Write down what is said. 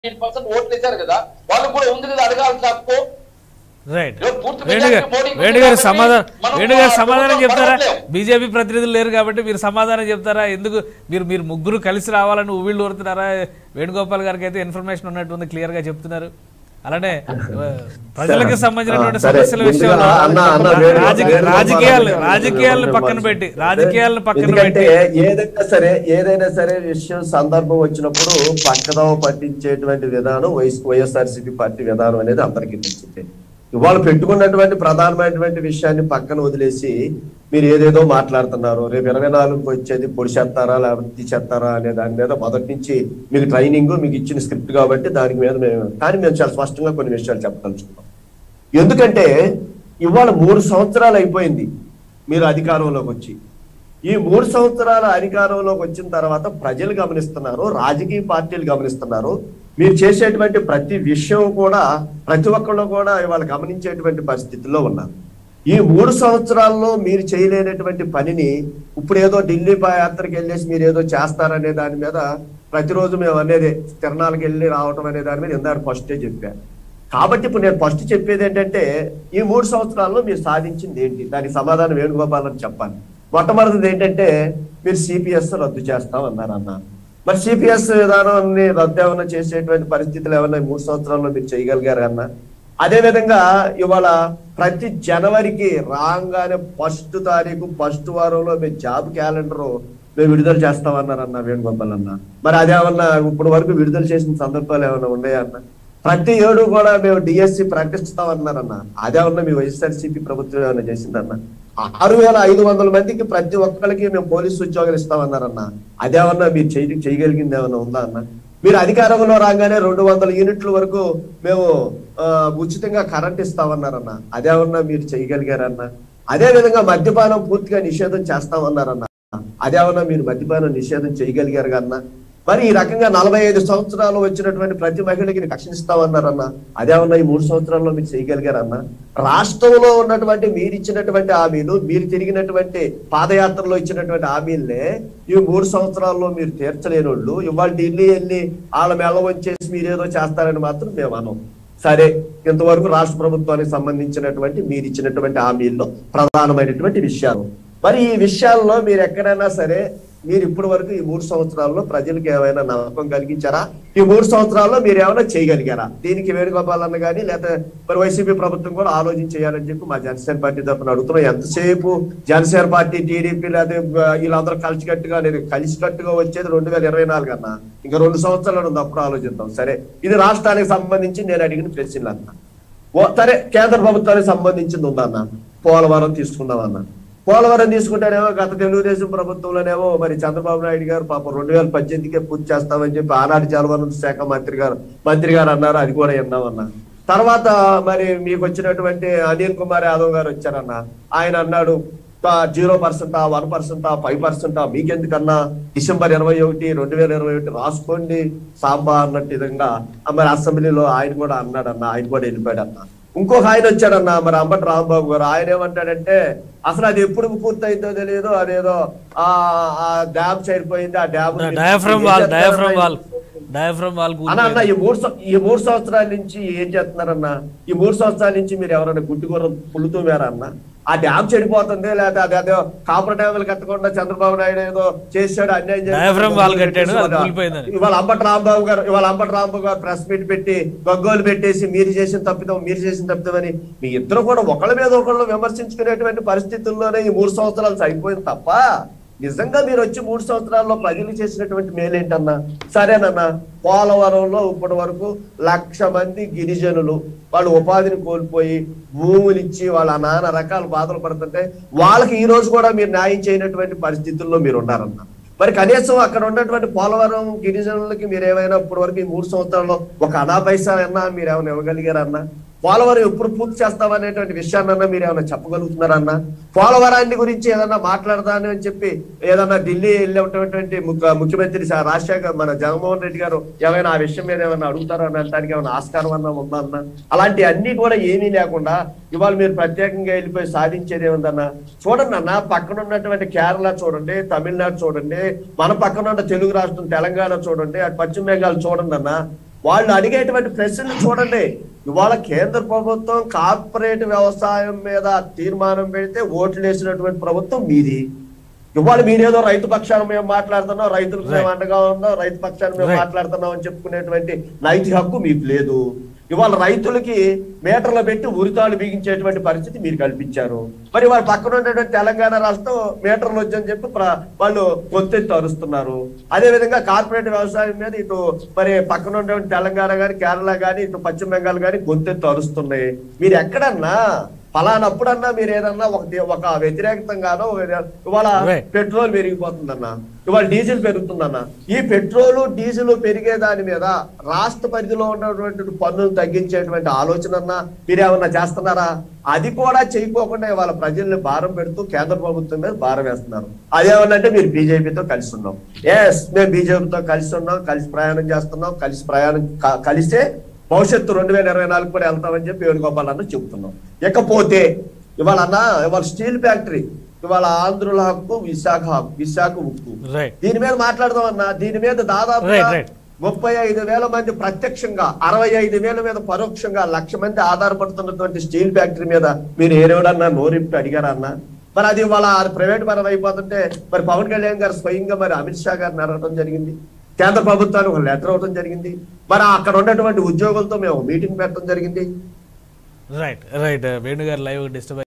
8% ఓట్లు వేశారు కదా, వాళ్ళు కూడా ఉంది కదా అడగాల్సిన హక్కు. రైట్. వేణుగారు సమాధానం చెప్తారా? బీజేపీ ప్రతినిధులు లేరు కాబట్టి మీరు సమాధానం చెప్తారా? ఎందుకు మీరు ముగ్గురు కలిసి రావాలని ఊళ్ళు కోరుతున్నారా? వేణుగోపాల్ గారికి అయితే ఇన్ఫర్మేషన్ ఉన్నట్టుంది, క్లియర్ గా చెప్తున్నారు. అలానే ప్రజలకు సంబంధించినటువంటి సమస్యల విషయంలో రాజకీయాలను పక్కన పెట్టి ఏదైనా సరే విషయం సందర్భం వచ్చినప్పుడు పక్కదోవ పట్టించేటువంటి విధానం వైఎస్ఆర్సీపీ పార్టీ విధానం అనేది అందరికీ తెలిసిందే. ఇవాళ పెట్టుకున్నటువంటి ప్రధానమైనటువంటి విషయాన్ని పక్కన వదిలేసి మీరు ఏదేదో మాట్లాడుతున్నారు. రేపు 24కి వచ్చేది పొడిచేస్తారా లేకపోతే తీసేస్తారా అనే దాని మీద మొదటి నుంచి మీకు ట్రైనింగ్ మీకు ఇచ్చిన స్క్రిప్ట్ కాబట్టి దాని మీద మేము చాలా స్పష్టంగా కొన్ని విషయాలు చెప్పదలుచుకున్నాం. ఎందుకంటే ఇవాళ 3 సంవత్సరాలు అయిపోయింది మీరు అధికారంలోకి వచ్చి. ఈ 3 సంవత్సరాల అధికారంలోకి వచ్చిన తర్వాత ప్రజలు గమనిస్తున్నారు, రాజకీయ పార్టీలు గమనిస్తున్నారు. మీరు చేసేటువంటి ప్రతి విషయం కూడా ప్రతి ఒక్కళ్ళు కూడా ఇవాళ గమనించేటువంటి పరిస్థితుల్లో ఉన్నారు. ఈ 3 సంవత్సరాల్లో మీరు చేయలేనటువంటి పనిని ఇప్పుడు ఏదో ఢిల్లీ యాత్రకి వెళ్ళేసి మీరు ఏదో చేస్తారనే దాని మీద ప్రతిరోజు మేము అనేది తిరణాలకు వెళ్ళి రావటం అనే దాని మీద ఇందాక ఫస్టే చెప్పాను. కాబట్టి ఇప్పుడు నేను ఫస్ట్ చెప్పేది ఏంటంటే ఈ 3 సంవత్సరాల్లో మీరు సాధించింది ఏంటి, దానికి సమాధానం వేణుగోపాల్ అని చెప్పాలి. మొట్టమొదటిది ఏంటంటే మీరు సిపిఎస్ రద్దు చేస్తామన్నారు అన్న. మరి సిపిఎస్ విధానాన్ని రద్దు ఏమన్నా చేసేటువంటి పరిస్థితులు ఏమన్నా 3 సంవత్సరాల్లో మీరు చేయగలిగారు అన్న. అదే విధంగా ఇవాళ ప్రతి జనవరికి రాగానే 1వ తారీఖు 1వ వారంలో మేము జాబ్ క్యాలెండర్ మేము విడుదల చేస్తామన్నారన్న వేణుగోపాల్ అన్న. మరి అదేమన్నా ఇప్పుడు వరకు విడుదల చేసిన సందర్భాలు ఏమైనా ఉన్నాయా అన్న? ప్రతి ఏడు కూడా మేము డిఎస్సి ప్రకటిస్తామన్నారన్న. అదేమన్నా మీ వైఎస్ఆర్సీపీ ప్రభుత్వం ఏమైనా చేసిందన్న? 6500 మందికి ప్రతి ఒక్కరికి మేము పోలీసు ఉద్యోగాలు ఇస్తామన్నారన్న. అదేమన్నా మీరు చేయగలిగింది ఏమన్నా ఉందా అన్న? మీరు అధికారంలో రాగానే 200 యూనిట్ల వరకు మేము ఉచితంగా కరెంట్ ఇస్తామన్నారన్న. అదేమన్నా మీరు చేయగలిగారన్న? అదే విధంగా మద్యపానం పూర్తిగా నిషేధం చేస్తామన్నారన్న. అదేమన్నా మీరు మద్యపానం నిషేధం చేయగలిగారు అన్న? మరి ఈ రకంగా 45 సంవత్సరాలు వచ్చినటువంటి ప్రతి మహిళకి రక్షణ ఇస్తామన్నారన్న. అదేమన్నా ఈ 3 సంవత్సరాల్లో మీరు చేయగలిగారన్న? రాష్ట్రంలో ఉన్నటువంటి మీరు ఇచ్చినటువంటి హామీలు, మీరు తిరిగినటువంటి పాదయాత్రలో ఇచ్చినటువంటి హామీలనే ఈ 3 సంవత్సరాల్లో మీరు తీర్చలేని వాళ్ళు ఇవాళ ఢిల్లీ వెళ్ళి వాళ్ళ మెల్ల వచ్చేసి మీరేదో చేస్తారని మాత్రం మేము అనం. సరే, ఇంతవరకు రాష్ట్ర ప్రభుత్వానికి సంబంధించినటువంటి మీరు ఇచ్చినటువంటి హామీల్లో ప్రధానమైనటువంటి విషయాలు. మరి ఈ విషయాల్లో మీరు ఎక్కడైనా సరే మీరు ఇప్పటి వరకు ఈ 3 సంవత్సరాల్లో ప్రజలకు ఏమైనా నమ్మకం కలిగించారా? ఈ 3 సంవత్సరాల్లో మీరు ఏమైనా చేయగలిగారా? దీనికి వేణుగోపాల్ అన్న కానీ లేకపోతే మరి వైసీపీ ప్రభుత్వం కూడా ఆలోచించేయాలని చెప్పి మా జనసేన పార్టీ తరఫున అడుగుతున్నాం. ఎంతసేపు జనసేన పార్టీ, టీడీపీ లేదా వీళ్ళందరూ కలిసికట్టుగా వచ్చేది 2024 అన్న. ఇంకా 2 సంవత్సరాలు ఉంది, అప్పుడు ఆలోచిద్దాం. సరే, ఇది రాష్ట్రానికి సంబంధించి నేను అడిగిన ప్రశ్నలు అన్న. సరే, కేంద్ర ప్రభుత్వానికి సంబంధించింది ఉందన్న. పోలవరం తీసుకుందాం అన్న. పోలవరం తీసుకుంటేనేమో గత తెలుగుదేశం ప్రభుత్వంలోనేమో మరి చంద్రబాబు నాయుడు గారు పాపం 2018కే పూర్తి చేస్తామని చెప్పి ఆనాటి జలవనరుల శాఖ మంత్రి గారు అన్నారు. అది కూడా విన్నామన్నా. తర్వాత మరి మీకు వచ్చినటువంటి అనిల్ కుమార్ యాదవ్ గారు వచ్చారన్న. ఆయన అన్నాడు 0%, 1%, 5% మీకెందుకన్నా, డిసెంబర్ 21, 2021 రాసుకోండి సాంబా అన్నట్టు విధంగా మరి అసెంబ్లీలో ఆయన కూడా అన్నాడన్న. ఆయన కూడా వెళ్ళిపోయాడు అన్న. ఇంకొక ఆయన వచ్చాడన్న, మరి అంబటి రాంబాబు గారు. ఆయన ఏమంటాడంటే అసలు అది ఎప్పుడు పూర్తయిందో తెలియదు, అదేదో ఆ డ్యామ్ చేరిపోయింది, ఆ డ్యామ్ అన్న. ఈ 3 సంవత్సరాల నుంచి ఏం చేస్తున్నారన్న? ఈ 3 సంవత్సరాల నుంచి మీరు ఎవరైనా గుడ్డిగూరం పుల్లుతూమారా అన్న? ఆ డ్యామ్ చెడిపోతుంది, లేకపోతే అదేదో కాపర్ డ్యాములు కట్టకుండా చంద్రబాబు నాయుడు ఏదో చేశాడు, అన్యాయం చేశాడు. ఇవాళ అంబటి రాంబాబు గారు ప్రెస్ మీట్ పెట్టి గగ్గోలు పెట్టేసి మీరు చేసిన తప్పిదం అని మీ ఇద్దరు కూడా ఒకళ్ళ మీద ఒకళ్ళు విమర్శించుకునేటువంటి పరిస్థితుల్లోనే ఈ 3 సంవత్సరాలు అయిపోయింది తప్ప నిజంగా మీరు వచ్చి 3 సంవత్సరాల్లో ప్రజలు చేసినటువంటి మేలేంటన్నా? సరేనన్నా, పోలవరంలో ఇప్పటి వరకు 1,00,000 మంది గిరిజనులు వాళ్ళు ఉపాధిని కోల్పోయి భూములు ఇచ్చి వాళ్ళ నానా రకాల బాధలు పడుతుంటే వాళ్ళకి ఈ రోజు కూడా మీరు న్యాయం చేయనటువంటి పరిస్థితుల్లో మీరు ఉన్నారన్న. మరి కనీసం అక్కడ ఉన్నటువంటి పోలవరం గిరిజనులకి మీరు ఏమైనా ఇప్పటి వరకు ఈ 3 సంవత్సరాల్లో ఒక అనా పైసా అన్నా మీరు ఏమైనా ఇవ్వగలిగారన్నా? పోలవరం ఎప్పుడు పూర్తి చేస్తామనేటువంటి విషయాన్నన్నా మీరు ఏమైనా చెప్పగలుగుతున్నారన్నా? పోలవరాన్ని గురించి ఏదన్నా మాట్లాడతాను అని చెప్పి ఏదన్నా ఢిల్లీ వెళ్ళేటువంటి ముఖ్యమంత్రి రాజశేఖర్ మన జగన్మోహన్ రెడ్డి గారు ఏమైనా ఆ విషయం మీద ఏమైనా అడుగుతారో అని అనడానికి ఏమైనా ఆస్కారం అన్నా ఉందా అన్న? అలాంటి అన్ని కూడా ఏమీ లేకుండా ఇవాళ మీరు ప్రత్యేకంగా వెళ్ళిపోయి సాధించేది ఏముందన్నా? చూడండి అన్న, పక్కన ఉన్నటువంటి కేరళ చూడండి, తమిళనాడు చూడండి, మన పక్కన ఉన్న తెలుగు రాష్ట్రం తెలంగాణ చూడండి, అటు పశ్చిమ బెంగాల్ చూడండి అన్న. వాళ్ళు అడిగేటువంటి ప్రశ్నలు చూడండి. ఇవాళ కేంద్ర ప్రభుత్వం కార్పొరేట్ వ్యవసాయం మీద తీర్మానం పెడితే ఓట్లు వేసినటువంటి ప్రభుత్వం మీది. ఇవాళ మీరేదో రైతు పక్షాన్ని మేము మాట్లాడుతున్నాం, రైతులకు మేము అండగా ఉన్నాం, రైతు పక్షాన్ని మేము మాట్లాడుతున్నాం అని చెప్పుకునేటువంటి నైతిక హక్కు మీకు లేదు. ఇవాళ రైతులకి మీటర్లు పెట్టి ఉరితాలు బిగించేటువంటి పరిస్థితి మీరు కల్పించారు. మరి వాళ్ళ పక్కన ఉండేటువంటి తెలంగాణ రాష్ట్రం మీటర్లు వచ్చని చెప్పి వాళ్ళు గొంతెత్తి అరుస్తున్నారు. అదే విధంగా కార్పొరేట్ వ్యవసాయం మీద ఇటు మరి పక్కన ఉండేటువంటి తెలంగాణ కానీ, కేరళ కానీ, ఇటు పశ్చిమ బెంగాల్ కానీ గొంతెత్తి అరుస్తున్నాయి. మీరు ఎక్కడన్నా ఫలానప్పుడన్నా మీరు ఏదన్నా ఒక వ్యతిరేకతంగానో ఇవాళ పెట్రోల్ పెరిగిపోతుందన్నా, ఇవాళ డీజిల్ పెరుగుతుందన్నా. ఈ పెట్రోలు డీజిల్ పెరిగే దాని మీద రాష్ట్ర పరిధిలో ఉన్నటువంటి పన్నులు తగ్గించేటువంటి ఆలోచన అన్నా మీరేమన్నా చేస్తున్నారా? అది కూడా చేయకోకుండా ఇవాళ ప్రజల్ని భారం పెడుతూ కేంద్ర ప్రభుత్వం మీద భారం వేస్తున్నారు. అదేమన్నంటే మీరు బీజేపీతో కలిసి ఉన్నాం. ఎస్, మేము బీజేపీతో కలిసి ఉన్నాం, కలిసి ప్రయాణం చేస్తున్నాం, కలిసే భవిష్యత్తు 2024 కూడా వెళ్తామని చెప్పి వేణుగోపాల్ అన్న చెబుతున్నాం. ఇకపోతే ఇవాళ స్టీల్ ఫ్యాక్టరీ, ఇవాళ ఆంధ్రుల హక్కు, విశాఖ ఉక్కు, దీని మీద మాట్లాడదామన్నా. దీని మీద దాదాపుగా 35,000 మంది ప్రత్యక్షంగా, 65,000 మీద పరోక్షంగా 1,00,000 మంది ఆధారపడుతున్నటువంటి స్టీల్ ఫ్యాక్టరీ మీద మీరు ఏరేవడన్నా నోరిప్పి అడిగారా అన్న? మరి అది ఇవాళ ప్రైవేట్ పరం అయిపోతుంటే మరి పవన్ కళ్యాణ్ గారు స్వయంగా మరి అమిత్ షా గారిని అడగడం జరిగింది, కేంద్ర ప్రభుత్వానికి ఒక లెటర్ అవడం జరిగింది, మరి అక్కడ ఉన్నటువంటి ఉద్యోగులతో మేము మీటింగ్ పెట్టడం జరిగింది. రైట్ వేణు గారు లైవ్ డిస్టర్బ్